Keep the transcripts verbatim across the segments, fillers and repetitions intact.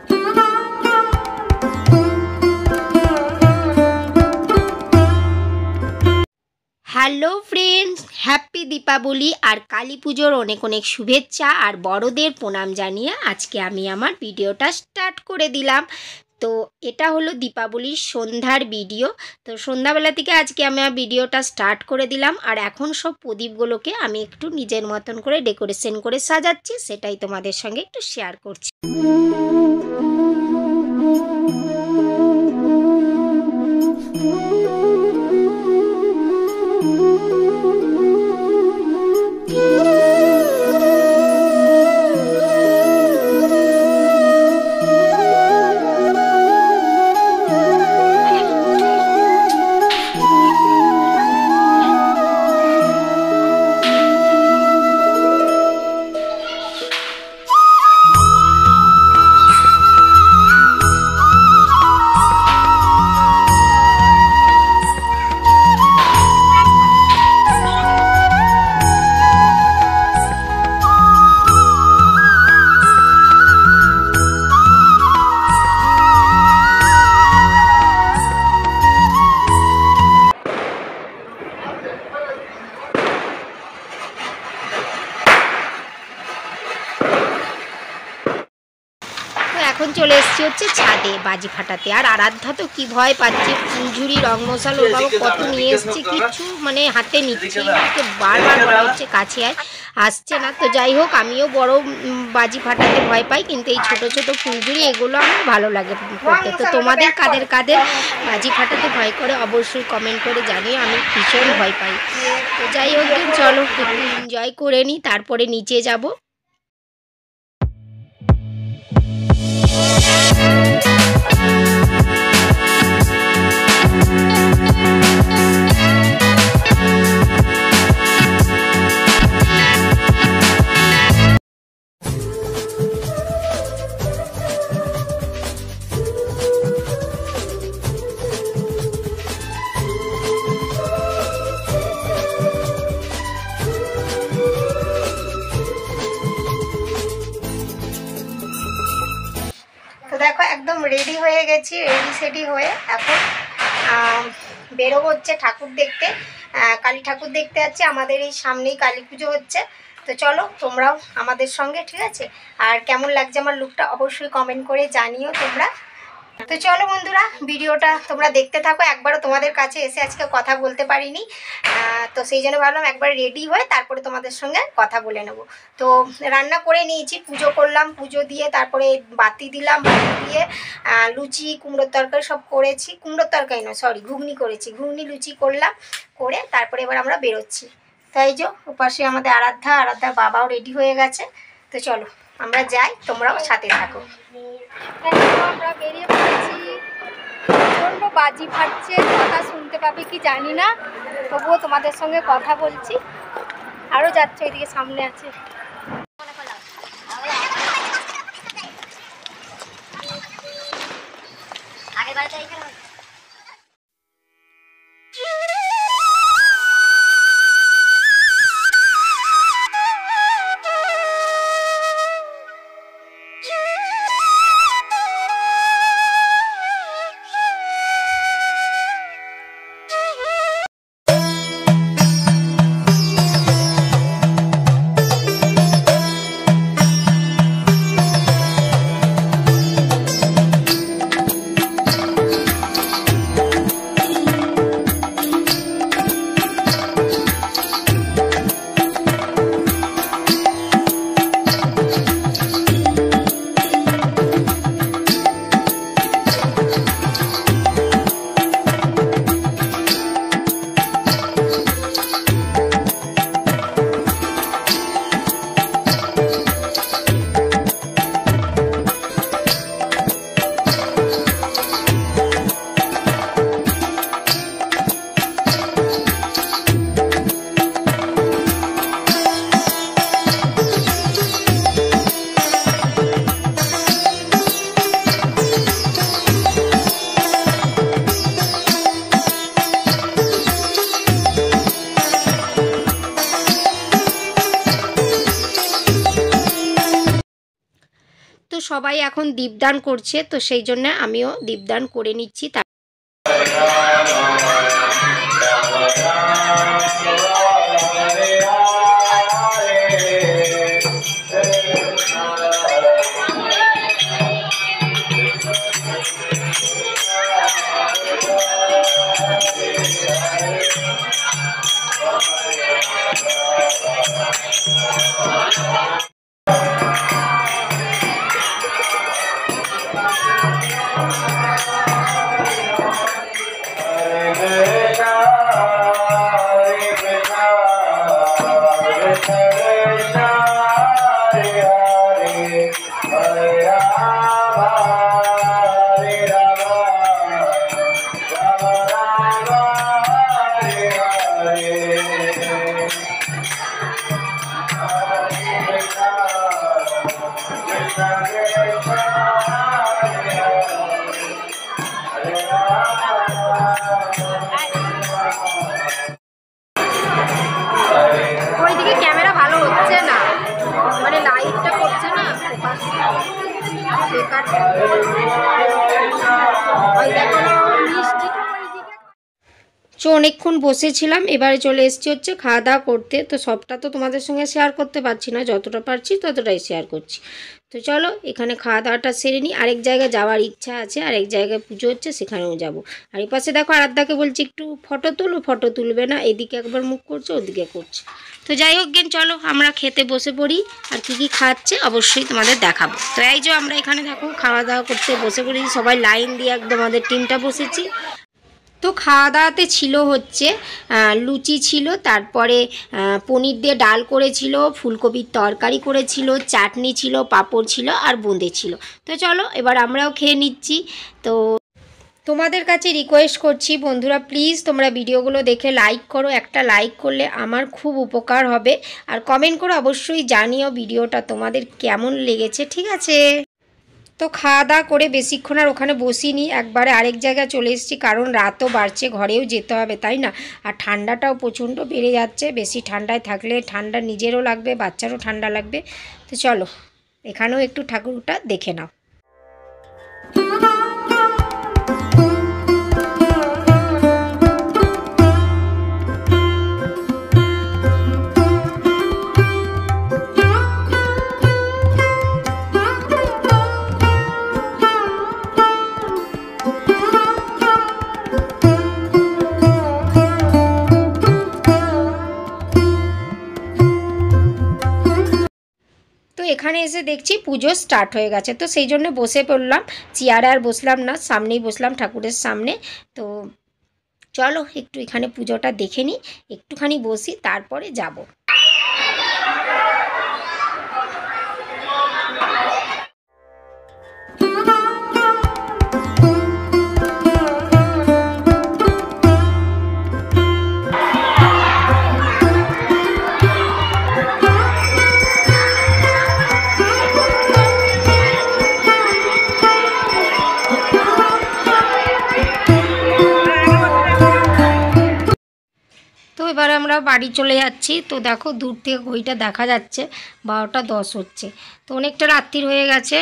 Hello friends, happy Deepavali আর কালী পুজোর অনেক অনেক শুভেচ্ছা আর বড়দের প্রণাম জানিয়ে আজকে আমি আমার ভিডিওটা স্টার্ট করে দিলাম। তো এটা হলো দীপাবলির সন্ধ্যার ভিডিও। তো সন্ধ্যাবেলা থেকে আজকে আমি ভিডিওটা স্টার্ট করে দিলাম আর এখন সব প্রদীপগুলোকে আমি একটু নিজের মতন করে ডেকোরেশন করে সাজাচ্ছি, সেটাই তোমাদের সঙ্গে একটু শেয়ার করছি। এখন চলে এসেছি হচ্ছে ছাদে বাজি ফাটাতে। আর আরাধ্যা তো কি ভয় পাচ্ছে, ফুলঝুরি রং মশাল ওর বাবা কত নিয়ে এসছে, কিছু মানে হাতে নিচ্ছে, বারবার বলা হচ্ছে কাছে আয়, আসছে না। তো যাই হোক, আমিও বড় বাজি ফাটাতে ভয় পাই, কিন্তু এই ছোট ছোট ফুলঝুরি এগুলো আমার ভালো লাগে করতে। তো তোমাদের কাদের কাদের বাজি ফাটাতে ভয় করে অবশ্যই কমেন্ট করে জানিও, আমি ভীষণ ভয় পাই। তো যাই হোক, চলো একটু এনজয় করে নিই, তারপরে নিচে যাব। তো দেখো একদম রেডি হয়ে গেছি, রেডি সেডি হয়ে এখন বেরোবো হচ্ছে ঠাকুর দেখতে, কালী ঠাকুর দেখতে যাচ্ছি। আমাদের এই সামনেই কালী পুজো হচ্ছে। তো চলো তোমরাও আমাদের সঙ্গে, ঠিক আছে? আর কেমন লাগছে আমার লুকটা অবশ্যই কমেন্ট করে জানিও তোমরা। তো চলো বন্ধুরা, ভিডিওটা তোমরা দেখতে থাকো। একবারও তোমাদের কাছে এসে আজকে কথা বলতে পারিনি, তো সেই জন্য ভাবলাম একবার রেডি হয়ে তারপরে তোমাদের সঙ্গে কথা বলে নেব। তো রান্না করে নিয়েছি, পুজো করলাম, পুজো দিয়ে তারপরে বাতি দিলাম, বাতি দিয়ে লুচি কুমড়োর তরকারি সব করেছি, কুমড়োর তরকারি না সরি ঘুগনি করেছি, ঘুগনি লুচি করলাম, করে তারপরে এবার আমরা বেরোচ্ছি। তাই যে ওপাশে আমাদের আরাধ্যা, আরাধ্যার বাবাও রেডি হয়ে গেছে। তো চলো আমরা যাই, তোমরাও সাথে থাকো। আমরা বেরিয়ে পড়েছি, প্রচণ্ড বাজি ফাটছে, কথা শুনতে পাবে কি জানি না, তবুও তোমাদের সঙ্গে কথা বলছি। আরও যাচ্ছে, ওইদিকে সামনে আছে। সবাই এখন দীপদান করছে, তো সেই জন্য আমিও দীপদান করে নিচ্ছি। ওইদিকে ক্যামেরা ভালো হচ্ছে না, মানে লাইটটা করছে না, তো অনেকক্ষণ বসেছিলাম, এবারে চলে এসেছি হচ্ছে খাওয়া দাওয়া করতে। তো সবটা তো তোমাদের সঙ্গে শেয়ার করতে পারছি না, যতটা পারছি ততটাই শেয়ার করছি। তো চলো এখানে খাওয়া দাওয়াটা সেরে নিই। আরেক জায়গায় যাওয়ার ইচ্ছা আছে, আরেক জায়গায় পুজো হচ্ছে সেখানেও যাব। আর এই পাশে দেখো আরাধ্যাকে বলছি একটু ফটো তুলো, ফটো তুলবে না, এদিকে একবার মুখ করছে ওদিকে করছে। তো যাই হোক গেন, চলো আমরা খেতে বসে পড়ি। আর কি কি খাচ্ছে অবশ্যই তোমাদের দেখাবো। তো এই যে আমরা এখানে দেখো খাওয়া দাওয়া করতে বসে পড়েছি, সবাই লাইন দিয়ে একদম আমাদের টিমটা বসেছি। তো খাওয়া দাওয়াতে ছিল হচ্ছে লুচি ছিল, তারপরে পনির দিয়ে ডাল করেছিল, ফুলকপির তরকারি করেছিল, চাটনি ছিল, পাঁপড় ছিল আর বোঁদে ছিল। তো চলো এবার আমরাও খেয়ে নিচ্ছি। তো তোমাদের কাছে রিকোয়েস্ট করছি বন্ধুরা, প্লিজ তোমরা ভিডিওগুলো দেখে লাইক করো, একটা লাইক করলে আমার খুব উপকার হবে। আর কমেন্ট করে অবশ্যই জানিও ভিডিওটা তোমাদের কেমন লেগেছে, ঠিক আছে? তো খাওয়া দাওয়া করে বেশিক্ষণ আর ওখানে বসিনি, একবারে আরেক জায়গায় চলে এসেছি, কারণ রাতও বাড়ছে, ঘরেও যেতে হবে, তাই না? আর ঠান্ডাটাও প্রচণ্ড বেড়ে যাচ্ছে, বেশি ঠান্ডায় থাকলে ঠান্ডা নিজেরও লাগবে, বাচ্চারও ঠান্ডা লাগবে। তো চলো এখানেও একটু ঠাকুরটা দেখে নাও। এখানে এসে দেখছি পুজো স্টার্ট হয়ে গেছে, তো সেই জন্য বসে পড়লাম। চেয়ারে আর বসলাম না, সামনেই বসলাম ঠাকুরের সামনে। তো চলো একটু এখানে পুজোটা দেখে নিই, একটুখানি বসি, তারপরে যাব। এবার আমরা বাড়ি চলে যাচ্ছি। তো দেখো দূর থেকে ঘড়িটা দেখা যাচ্ছে বারোটা দশ হচ্ছে, তো অনেকটা রাত্রির হয়ে গেছে।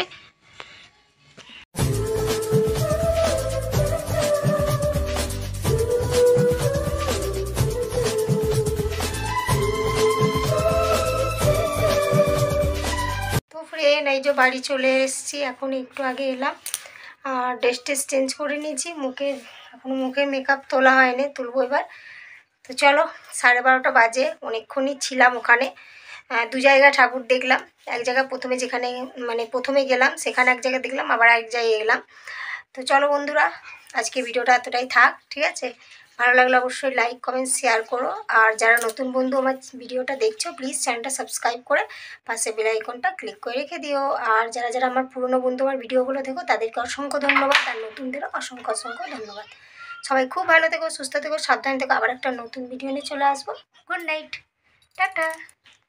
তো ফ্রেন্ড এই যে বাড়ি চলে এসেছি, এখন একটু আগে এলাম আর ড্রেস টেস চেঞ্জ করে নিয়েছি। মুখে এখনও মুখে মেকআপ তোলা হয়নি, তুলবো এবার। তো চলো সাড়ে বারোটা বাজে, অনেকক্ষণই ছিলাম ওখানে। দু জায়গায় ঠাকুর দেখলাম, এক জায়গায় প্রথমে যেখানে মানে প্রথমে গেলাম সেখানে এক জায়গায় দেখলাম, আবার এক জায়গায় গেলাম। তো চলো বন্ধুরা আজকে ভিডিওটা এতটাই থাক, ঠিক আছে? ভালো লাগলে অবশ্যই লাইক কমেন্ট শেয়ার করো। আর যারা নতুন বন্ধু আমার ভিডিওটা দেখছো প্লিজ চ্যানেলটা সাবস্ক্রাইব করে পাশে বেল আইকনটা ক্লিক করে রেখে দিও। আর যারা যারা আমার পুরনো বন্ধু আমার ভিডিওগুলো দেখো তাদেরকে অসংখ্য ধন্যবাদ, আর নতুনদেরও অসংখ্য অসংখ্য ধন্যবাদ। সবাই খুব ভালো থেকো, সুস্থ থেকো, সাবধানে থেকো। আবার একটা নতুন ভিডিও নিয়ে চলে আসবো। Good night, tata.